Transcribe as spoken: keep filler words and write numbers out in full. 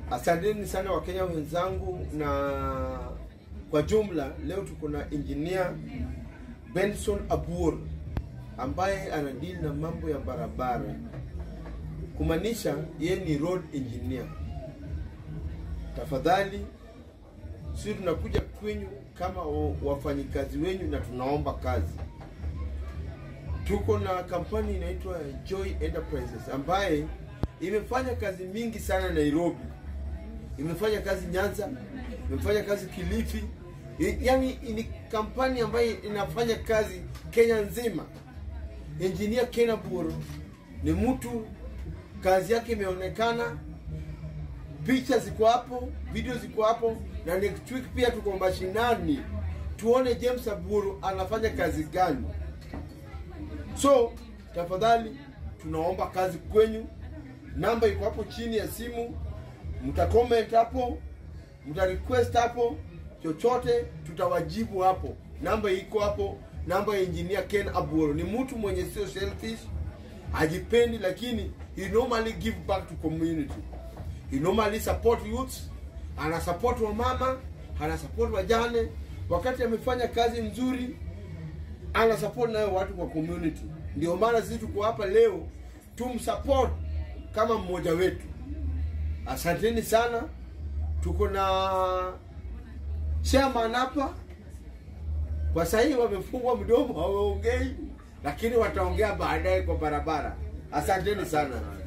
Asanteni sana Wakenya wenzangu, na kwa jumla leo tuko na engineer Benson abuor ambaye anadeal na mambo ya barabara, kumaanisha yeye ni road engineer. Tafadhali sisi tunakuja kwenyu kama wafanyikazi wenyu na tunaomba kazi. Tuko na kampani inaitwa Joy Enterprises ambaye imefanya kazi mingi sana Nairobi, imefanya kazi Nyanza, imefanya kazi Kilifi. Yaani ni kampani ambayo inafanya kazi Kenya nzima. Engineer Ken Abuor ni mtu kazi yake imeonekana, picha ziko hapo, video ziko hapo, na next week pia tuko mashinani tuone James Abuor anafanya kazi gani. So tafadhali tunaomba kazi kwenyu. Namba iko hapo chini ya simu, mta comment hapo, mta request hapo, chochote tutawajibu hapo. Namba iko hapo, namba ya engineer Ken Abuor. Ni mtu mwenye sio selfish, hajipendi, lakini he normally give back to community. He normally support youth, ana support wa mama, ana support wajane. Wakati amefanya kazi nzuri, ana support nayo watu kwa community. Ndio maana sisi tuko hapa leo tumsupport kama mmoja wetu. Asanteni sana. Tuko na chairman hapa. Kwa sasa hivi wamefungwa mdomo, hawaongei, lakini wataongea baadaye kwa barabara. Asanteni sana.